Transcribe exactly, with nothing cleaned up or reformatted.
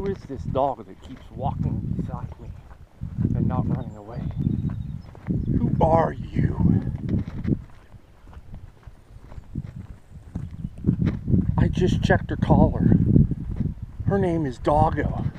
Who is this dog that keeps walking beside me and not running away? Who are you? I just checked her collar. Her name is Doggo.